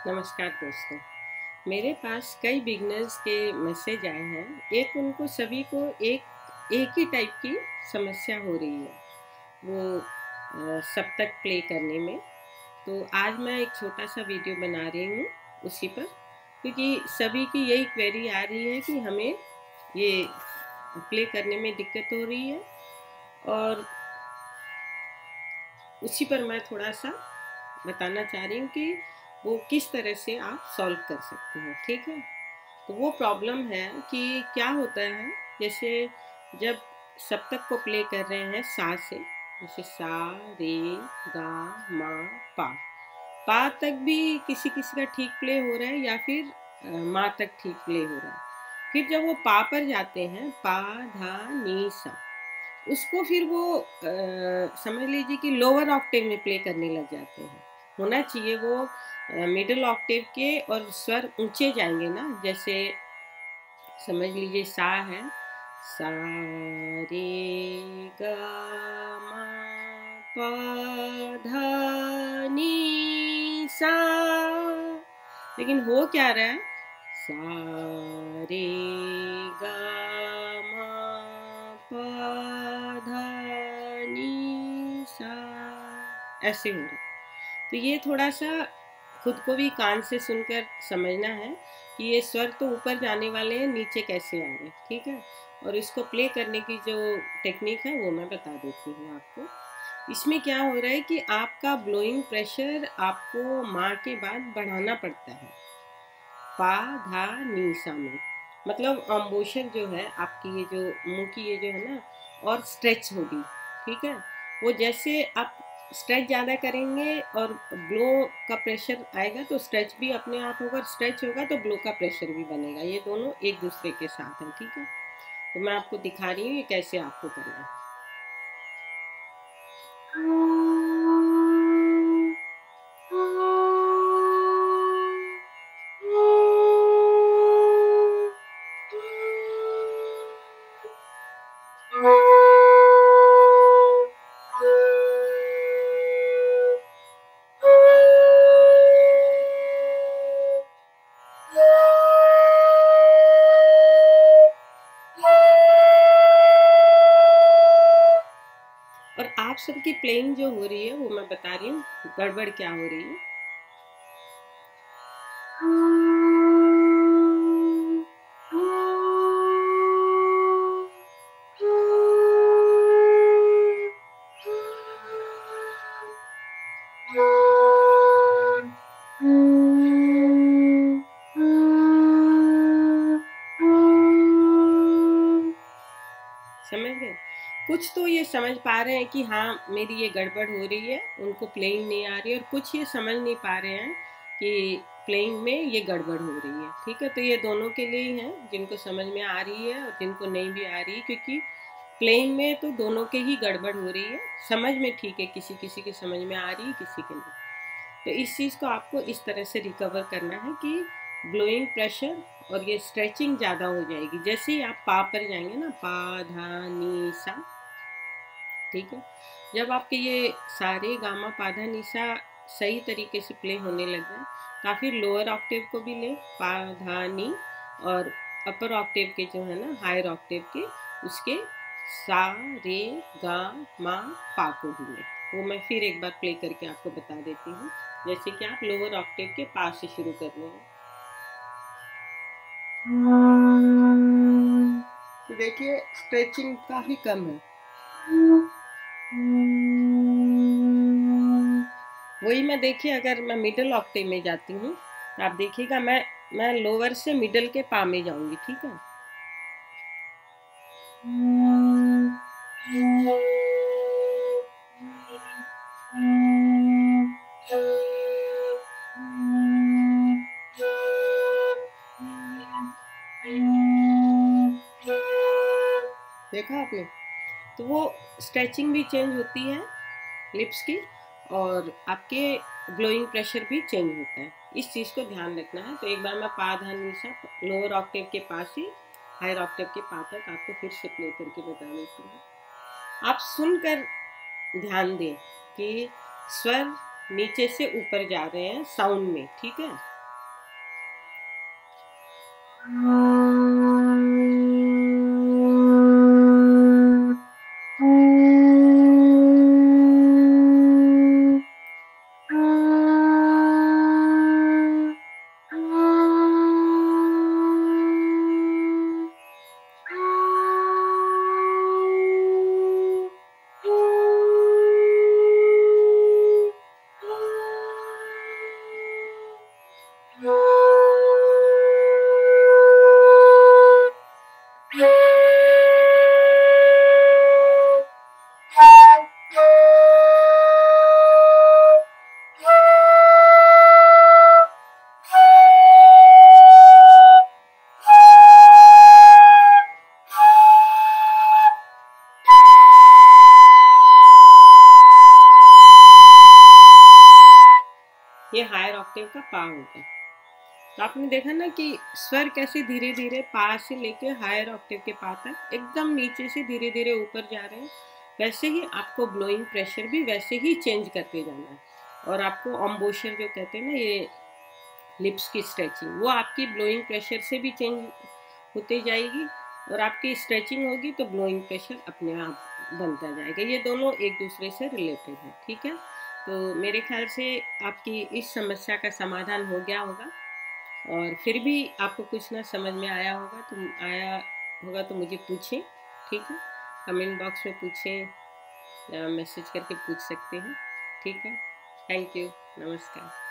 नमस्कार दोस्तों। मेरे पास कई बिगनर्स के मैसेज आए हैं। उनको सभी को एक ही टाइप की समस्या हो रही है, वो सप्तक प्ले करने में। तो आज मैं एक छोटा सा वीडियो बना रही हूँ उसी पर, क्योंकि सभी की यही क्वेरी आ रही है कि हमें ये प्ले करने में दिक्कत हो रही है, और उसी पर मैं थोड़ा सा बताना चाह रही हूँ कि वो किस तरह से आप सॉल्व कर सकते हो। ठीक है, तो वो प्रॉब्लम है कि क्या होता है, जैसे जब सप्तक को प्ले कर रहे हैं सा से, जैसे सा रे गा मा पा, पा तक भी किसी किसी का ठीक प्ले हो रहा है, या फिर मा तक ठीक प्ले हो रहा है। फिर जब वो पा पर जाते हैं, पा धा नी सा, उसको फिर वो समझ लीजिए कि लोअर ऑक्टेव में प्ले करने लग जाते हैं। होना चाहिए वो मिडिल ऑक्टेव के, और स्वर ऊंचे जाएंगे ना, जैसे समझ लीजिए सा है, सा रे गा मा पा धा नी सा, लेकिन हो क्या रहा है, सा रे गा मा पा धा नी सा, ऐसे हो रहा है। तो ये थोड़ा सा खुद को भी कान से सुनकर समझना है कि ये स्वर तो ऊपर जाने वाले हैं, नीचे कैसे आ रहे हैं। ठीक है, और इसको प्ले करने की जो टेक्निक है वो मैं बता देती हूँ आपको। इसमें क्या हो रहा है कि आपका ब्लोइंग प्रेशर आपको माँ के बाद बढ़ाना पड़ता है। पा धा नी सा में मतलब अम्बोशक जो है आपकी, ये जो मुंह की ये जो है ना, और स्ट्रेच होगी। ठीक है, वो जैसे आप स्ट्रेच ज़्यादा करेंगे और ब्लो का प्रेशर आएगा, तो स्ट्रेच भी अपने आप होगा, स्ट्रेच होगा तो ब्लो का प्रेशर भी बनेगा। ये दोनों एक दूसरे के साथ हैं। ठीक है, तो मैं आपको दिखा रही हूँ ये कैसे आपको करना है। और आप सबकी प्लेइंग जो हो रही है वो मैं बता रही हूँ गड़बड़ क्या हो रही है। समझ गए? कुछ तो ये समझ पा रहे हैं कि हाँ मेरी ये गड़बड़ हो रही है, उनको प्लेइंग नहीं आ रही है, और कुछ ये समझ नहीं पा रहे हैं कि प्लेइंग में ये गड़बड़ हो रही है। ठीक है, तो ये दोनों के लिए ही है, जिनको समझ में आ रही है और जिनको नहीं भी आ रही, क्योंकि प्लेइंग में तो दोनों के ही गड़बड़ हो रही है। समझ में ठीक है, किसी किसी के समझ में आ रही है, किसी के नहीं। तो इस चीज़ को आपको इस तरह से रिकवर करना है कि ब्लोइंग प्रेशर और ये स्ट्रेचिंग ज़्यादा हो जाएगी। जैसे ही आप पा पर जाएंगे ना, पा धा नी सा, ठीक है, जब आपके ये सारे गामा पाधा निशा सही तरीके से प्ले होने लग जाए, काफ़ी लोअर ऑक्टेव को भी ले, पा धा नी, और अपर ऑक्टेव के जो है ना, हायर ऑक्टेव के, उसके सा रे गा मा पा को भी ले। वो मैं फिर एक बार प्ले करके आपको बता देती हूँ। जैसे कि आप लोअर ऑक्टेव के पा से शुरू कर रहे हैं, तो देखिए स्ट्रेचिंग काफ़ी कम है। वही मैं देखिए, अगर मैं मिडिल ऑक्टेव में जाती हूँ तो आप देखिएगा मैं लोअर से मिडिल के पा में जाऊंगी। ठीक है, देखा आपने? तो वो स्ट्रेचिंग भी चेंज होती है लिप्स की, और आपके ब्लोइंग प्रेशर भी चेंज होता है। इस चीज़ को ध्यान रखना है। तो एक बार मैं पा धा नी सा लोअर ऑक्टेव के पास ही हायर ऑक्टेव के पा तक आपको फिर से प्ले करके बता देती हूँ। आप सुनकर ध्यान दें कि स्वर नीचे से ऊपर जा रहे हैं साउंड में। ठीक है, ये हायर ऑक्टेव का पा हो गया। तो आपने देखा ना कि स्वर कैसे धीरे धीरे पा से लेके हायर ऑक्टेव के पा तक एकदम नीचे से धीरे धीरे ऊपर जा रहे हैं। वैसे ही आपको ब्लोइंग प्रेशर भी वैसे ही चेंज करते जाना है। और आपको अम्बोशर जो कहते हैं ना, ये लिप्स की स्ट्रेचिंग, वो आपकी ब्लोइंग प्रेशर से भी चेंज होती जाएगी। और आपकी स्ट्रेचिंग होगी तो ब्लोइंग प्रेशर अपने आप बनता जाएगा। ये दोनों एक दूसरे से रिलेटेड है, ठीक है। तो मेरे ख्याल से आपकी इस समस्या का समाधान हो गया होगा। और फिर भी आपको कुछ ना समझ में आया होगा तो मुझे पूछें, ठीक है। कमेंट बॉक्स में पूछें या मैसेज करके पूछ सकते हैं, ठीक है। Thank you. नमस्कार।